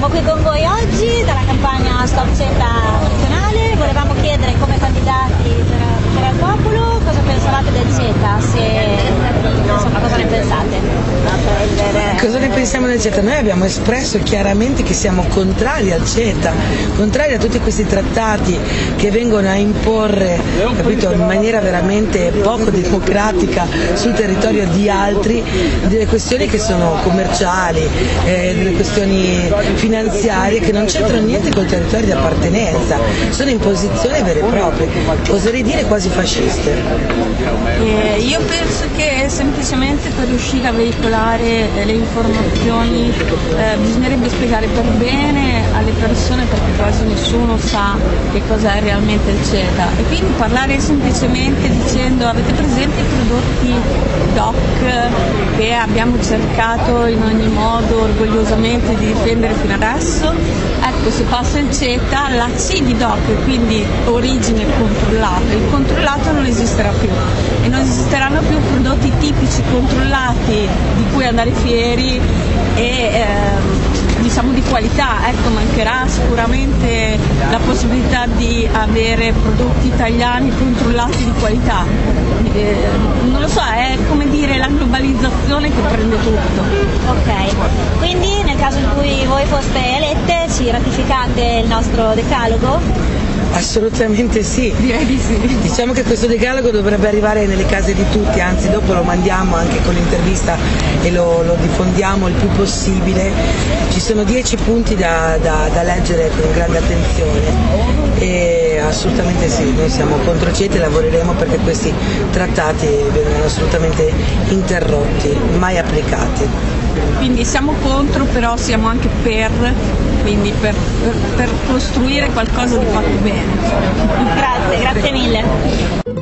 Siamo qui con voi oggi dalla campagna Stop CETA nazionale, volevamo chiedere come candidati per al popolo cosa pensavate del CETA, insomma cosa ne pensate? Cosa ne pensiamo del CETA? Noi abbiamo espresso chiaramente che siamo contrari al CETA, contrari a tutti questi trattati che vengono a imporre, capito, in maniera veramente poco democratica sul territorio di altri delle questioni che sono commerciali, delle questioni finanziarie che non c'entrano niente col territorio di appartenenza, sono imposizioni vere e proprie, oserei dire quasi fasciste. Io penso che semplicemente per riuscire a veicolare le informazioni bisognerebbe spiegare per bene alle persone, perché quasi nessuno sa che cos'è realmente il CETA, e quindi parlare semplicemente dicendo: avete presente i prodotti DOC che abbiamo cercato in ogni modo orgogliosamente di difendere fino adesso? Ecco, se passa il CETA, la C di DOC, quindi origine controllata, il controllato non esisterà più e non esisteranno più prodotti tipici controllati di cui andare fieri e diciamo di qualità. Ecco, mancherà sicuramente la possibilità di avere prodotti italiani controllati di qualità. Non lo so, è come dire la globalizzazione che prende tutto. Ok, quindi nel caso in cui voi foste elette ci ratificate il nostro decalogo? Assolutamente sì. Direi di sì. Diciamo che questo decalogo dovrebbe arrivare nelle case di tutti, anzi dopo lo mandiamo anche con l'intervista e lo diffondiamo il più possibile. Ci sono 10 punti da leggere con grande attenzione e assolutamente sì, noi siamo contro CETA e lavoreremo perché questi trattati vengano assolutamente interrotti, mai applicati. Quindi siamo contro, però siamo anche per costruire qualcosa di fatto bene. Grazie mille.